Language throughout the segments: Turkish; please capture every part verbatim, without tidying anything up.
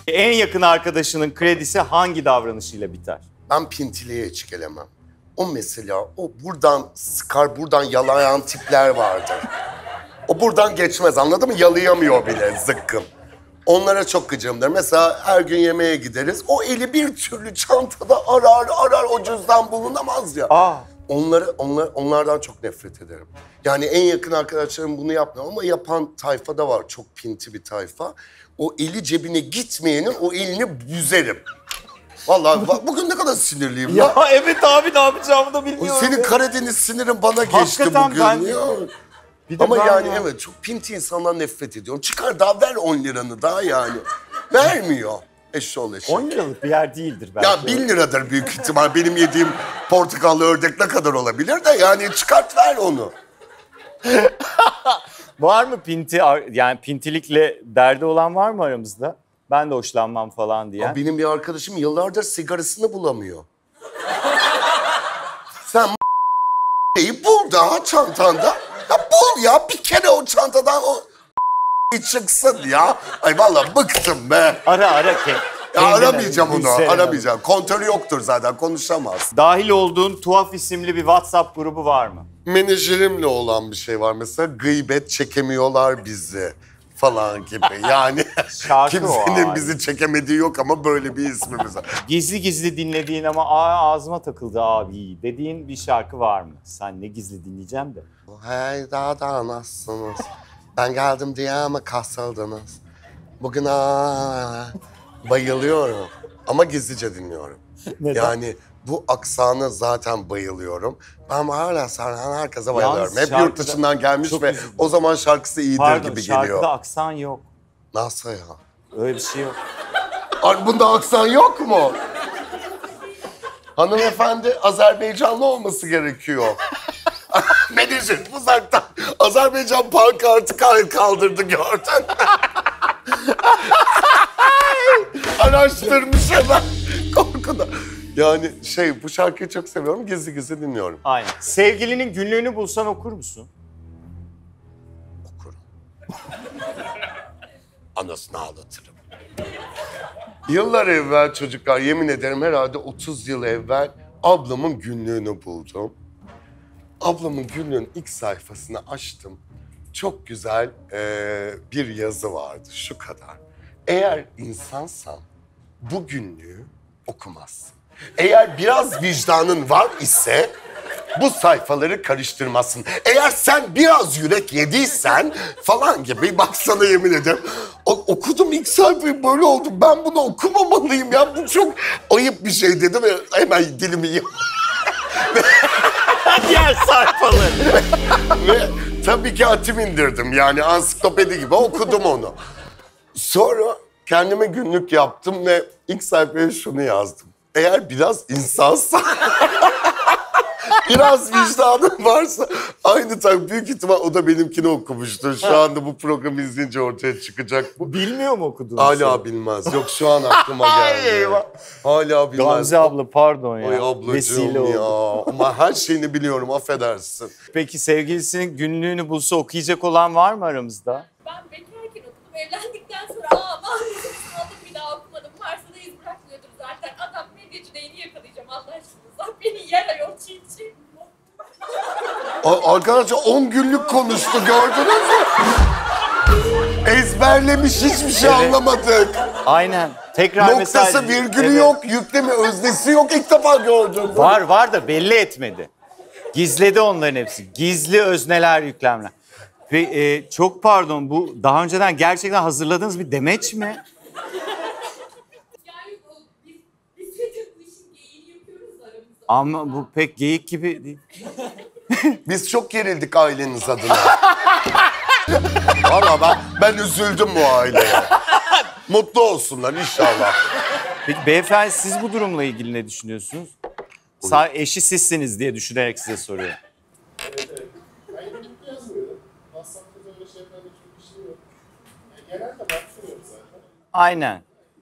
En yakın arkadaşının kredisi hangi davranışıyla biter? Ben pintiliğe hiç gelemem. O mesela, o buradan sıkar, buradan yalayan tipler vardır. O buradan geçmez, anladın mı? Yalayamıyor bile, zıkkım. Onlara çok gıcığımdır. Mesela her gün yemeğe gideriz. O eli bir türlü çantada arar arar, o cüzdan bulunamaz ya. Aa. Onları, onlar, onlardan çok nefret ederim. Yani en yakın arkadaşlarım bunu yapmıyor ama yapan tayfa da var. Çok pinti bir tayfa. O eli cebine gitmeyenin o elini büzerim. Vallahi bak, bugün ne kadar sinirliyim Ya ya. evet abi, ne yapacağımı da bilmiyorum. Senin ya. Karadeniz sinirin bana geçti Hakikaten bugün ben... ya. Bir de Ama ben yani ya. evet, çok pinti insandan nefret ediyorum. Çıkar daha ver on liranı daha yani. Vermiyor. Eşşoğlu eşek. on liralık bir yer değildir belki. Ya bin liradır büyük ihtimal. Benim yediğim portakallı ördek ne kadar olabilir de yani çıkart ver onu. Var mı pinti, yani pintilikle derdi olan var mı aramızda? Ben de hoşlanmam falan diye. Ya benim bir arkadaşım yıllardır sigarasını bulamıyor. Sen şeyi bul daha çantanda. Ya bul ya, bir kere o çantadan o çıksın ya. Ay vallahi bıktım be. Ara ara ki. Ya aramayacağım onu, Gülseren aramayacağım. Kontörü yoktur zaten, konuşamaz. Dahil olduğun Tuhaf isimli bir WhatsApp grubu var mı? Menajerimle olan bir şey var mesela. Gıybet çekemiyorlar bizi falan gibi. Yani kimsenin o bizi çekemediği yok ama böyle bir ismimiz var. Gizli gizli dinlediğin ama Aa, ağzıma takıldı abi dediğin bir şarkı var mı? Sen ne gizli dinleyeceğim de. Hey daha da nasılsınız? Ben geldim diye ama kasıldınız. Bugün aa, bayılıyorum ama gizlice dinliyorum. Neden? Yani bu aksanı zaten bayılıyorum. Ben hala Serhan herkese bayılıyorum. Yalnız Hep şarkıda- yurt dışından gelmiş Çok ve üzüldüm. o zaman şarkısı iyidir Pardon, gibi şarkıda geliyor. aksan yok. Nasıl ya? Öyle bir şey yok. Ay, bunda aksan yok mu? Hanımefendi Azerbaycanlı olması gerekiyor. Menajer uzaktan Azerbaycan pankartı kaldırdı, gördün. Araştırmış hemen korkuda. Yani şey, bu şarkıyı çok seviyorum, gizli gizli dinliyorum. Aynen. Sevgilinin günlüğünü bulsan okur musun? Okurum. Anasını ağlatırım. Yıllar evvel çocuklar, yemin ederim herhalde otuz yıl evvel ablamın günlüğünü buldum. Ablamın günlüğünün ilk sayfasını açtım. Çok güzel ee, bir yazı vardı, şu kadar. Eğer insansan bu günlüğü okumazsın. Eğer biraz vicdanın var ise bu sayfaları karıştırmazsın. Eğer sen biraz yürek yediysen falan gibi, bak sana yemin ederim. O, okudum ilk sayfayı, böyle oldum. Ben bunu okumamalıyım ya, bu çok ayıp bir şey dedim ve hemen dilimi yiyorum. Diğer sayfaları. Ve tabii ki atim indirdim, yani ansiklopedi gibi okudum onu. Sonra kendime günlük yaptım ve ilk sayfaya şunu yazdım. Eğer biraz insansan, biraz vicdanın varsa, aynı tabii büyük ihtimal o da benimkini okumuştur. Şu anda bu programı izleyince ortaya çıkacak bu. Bilmiyor mu okuduğunu? Hala bilmez. Yok, şu an aklıma geldi. Hala bilmez. Gamze abla pardon ya. Ay ablacığım Vesile ya. oldu. Ama her şeyini biliyorum, affedersin. Peki sevgilisinin günlüğünü bulsa okuyacak olan var mı aramızda? Ben bekarken okudum, evlendikten sonra aa mahvolmuşum, aldım bir daha okumadım. Varsa da iz bırakmıyordur zaten. Adam medyacı neyini yakalayacağım Allah aşkına. Beni yer ayol çiğ çiğ. Arkadaşlar on günlük konuştu, gördünüz mü? Ezberlemiş, hiçbir şey Evet. anlamadık. Aynen. Tekrar Noktası, mesaj- virgülü Evet. yok, yüklemi, öznesi yok. İlk defa gördüm. Var var da belli etmedi. Gizledi onların hepsi. Gizli özneler, yüklemler. Ve e, çok pardon, bu daha önceden gerçekten hazırladığınız bir demeç mi? Yani o, biz, biz zaten bu işin geyiğini yapıyoruz aramızda. Ama bu pek geyik gibi değil. Biz çok gerildik aileniz adına. Valla ben, ben üzüldüm bu aileye. Mutlu olsunlar inşallah. Peki beyefendi, siz bu durumla ilgili ne düşünüyorsunuz? Sa eşi sizsiniz diye düşünerek size soruyorum. Evet, evet. Ben günlük yazmıyorum. WhatsApp'ta da öyle şeylerle çok bir şey yok. Yani genelde bakmıyorum zaten. Aynen.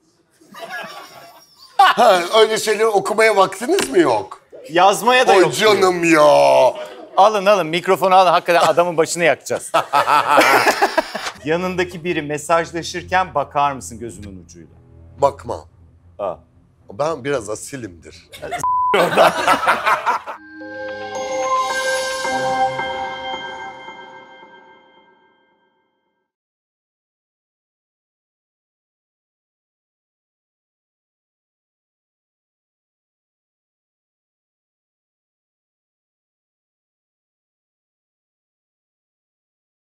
Ha, öyle şeyleri okumaya vaktiniz mi yok? Yazmaya da Oy yok. diyor. canım ya. Alın alın, mikrofonu alın, hakikaten adamın başını yakacağız. Yanındaki biri mesajlaşırken bakar mısın gözümün ucuyla? Bakmam. Aa. Ben biraz asilimdir.